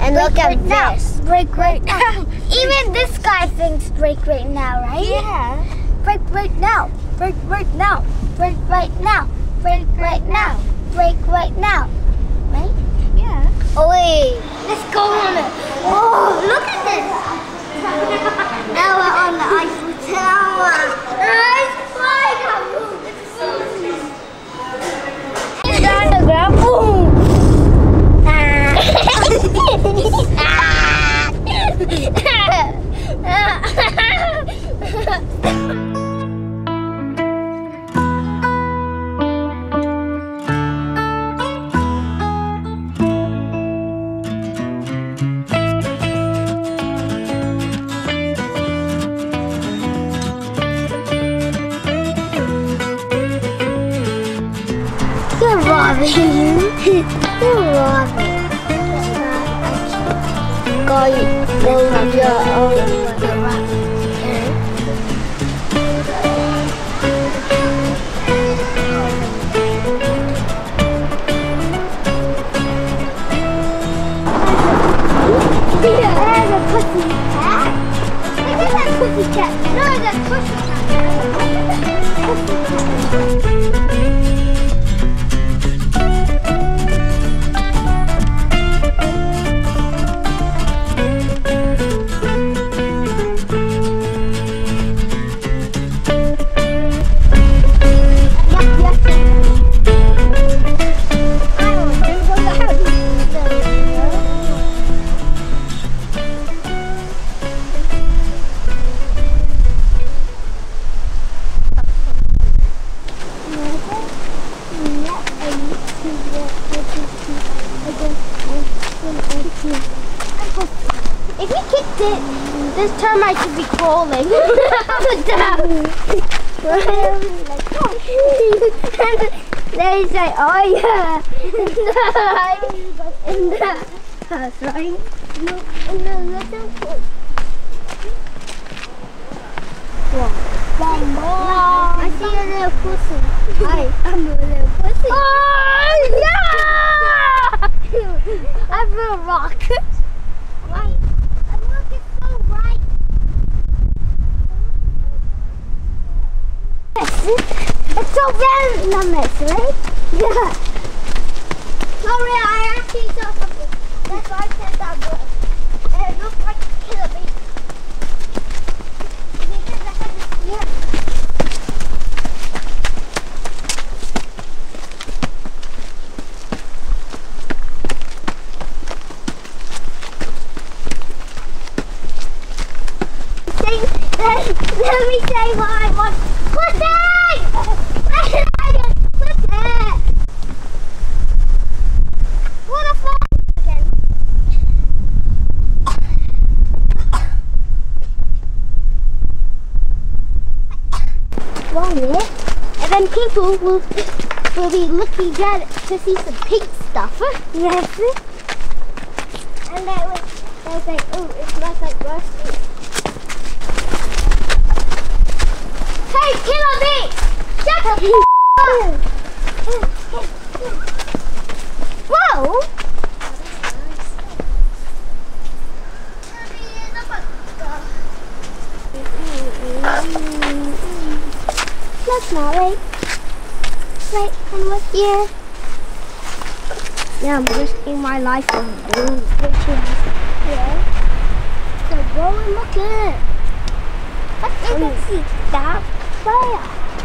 And look at this. Break right now. Even this guy thinks break right now, right? Yeah. Break right now. Break right now. Break right now. Break right now. Break right now. Right? Yeah. Oh wait. Let's go on it. Oh, look at this. Now we're on the Eiffel Tower. It's flying up. It's down the ground. Boom. You're robbing you. You're robbing. Go your own way. There's a pussy cat. Look at that pussy cat. No, that's pussy If you kicked it, this termite should be crawling down. They say, oh yeah, in the house, right? No, in the little foot. I see a little pussy. I'm a little pussy. Oh yeah! I threw a rock. Right. And look, it's so bright. It's so venomous, right? Yeah. Sorry, I actually saw something. That's why I said that word. And it looks like a killer bee. Yeah. Let me say what I want. Pussy! Pussy! What a fuck again. One minute. And then people will be looking at it to see some pink stuff. Yes. And they'll say, oh, it smells like roasted. Hey, killer bee! Shut up! Whoa! That's not right. Right, I'm with you. Yeah, I'm risking my life on doing pictures. Yeah. So go and look at it. Let's see that fire.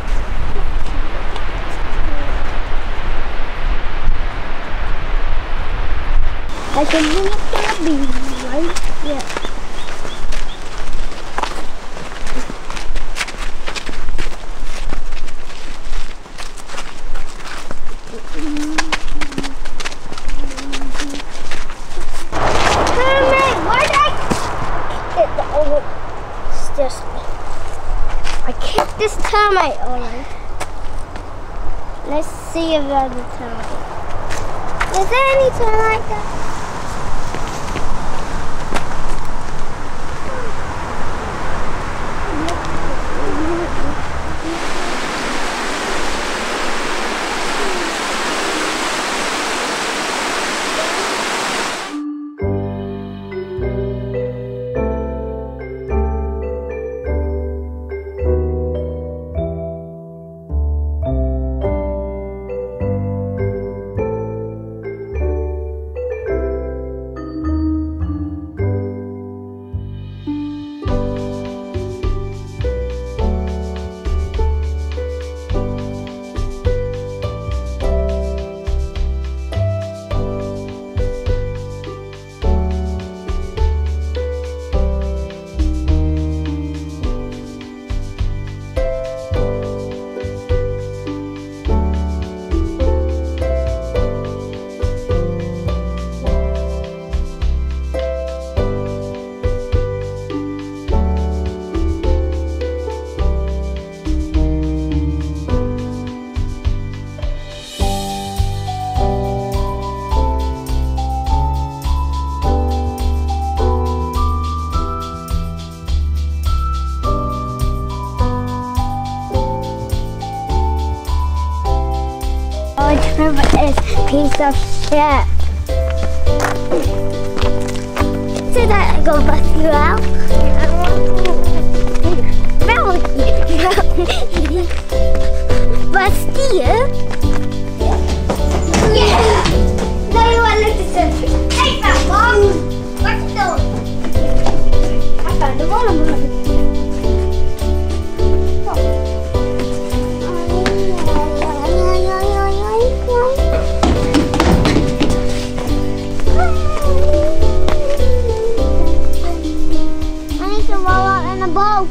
Like a mini baby, right? Yeah. Why did I hit the old stairs? I kicked this termite on it. Let's see if there's a termite. Is there any termite there? of shit. So that I go bust you out. Bust you? Yeah! Now you want to look at the century. Hey, fat mom! What you doing? I found a watermelon. I need to roll out in a bowl.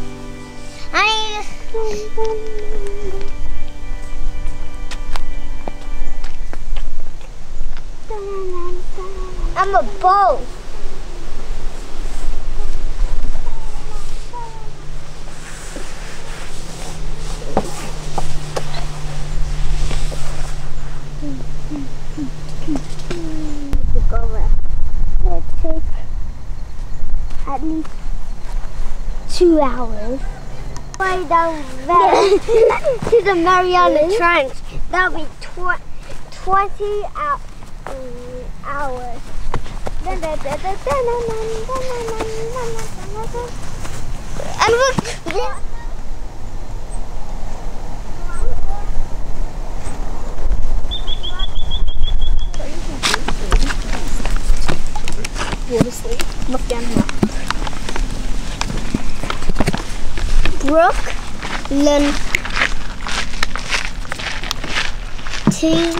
I'm a bowl. It takes at least 2 hours. Way down there to the Mariana Trench. That'll be 20 hours. And look! Water sleep. Look down here. Brooklyn to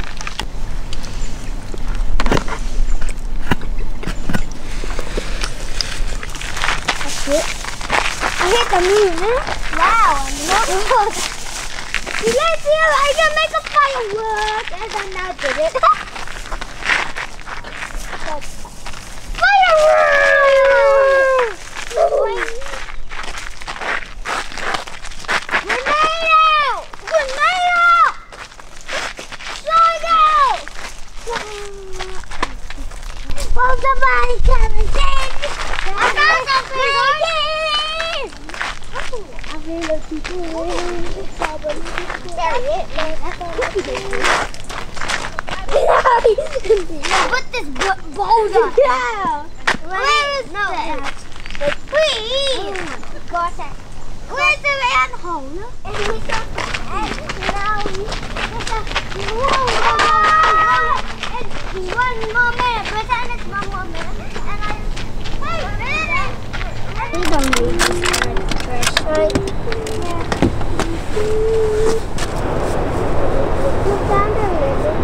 I hit the moon. Wow, look. You guys see how I can make a firework as I now did it. Firework! We made it! We made it! Show well, somebody come and save me. I found something. I feel like people put this boulder. Yeah. Where is that? Please. Where's the manhole? One more minute. Pretend it's one more minute. And I. Hey, we don't need this trash, right? Yeah. You found a little.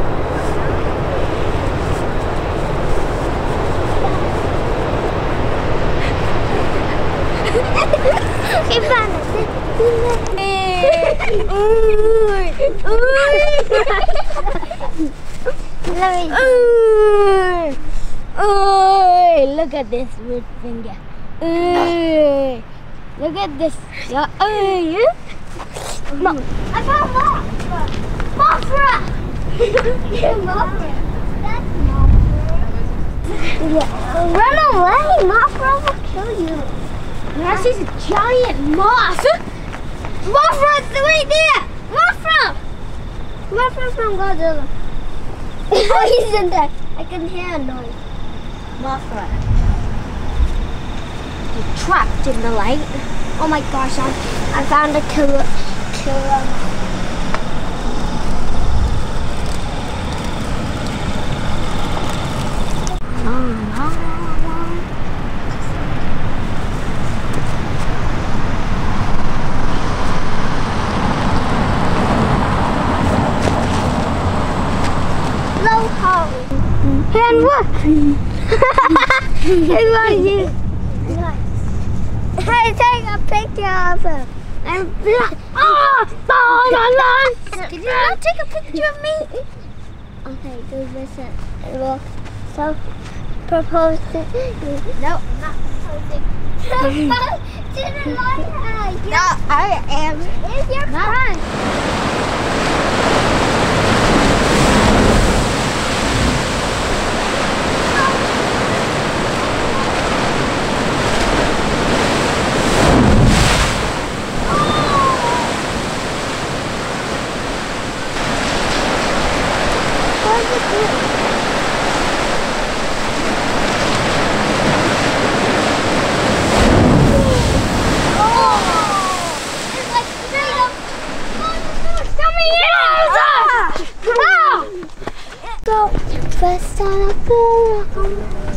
She found it. Look at this red finger. Look at this. No. I found Mothra. Mothra. Mothra. That's Mothra. Yeah. Run away. Mothra will kill you. Now she's a giant moth. Mothra's right there. Mothra. Mothra's from Godzilla. Oh, he's in there. I can hear a noise. Mothra. You're trapped in the light. Oh my gosh, I found a killer. Low Holly. And what? Hey, what are you? Hey, take a picture of him. Did you not take a picture of me? Okay, do this. Well, so propose to no, I'm not proposing. Propose to the lighthouse. No, I am. It's your friend. What is it? best time I feel like I'm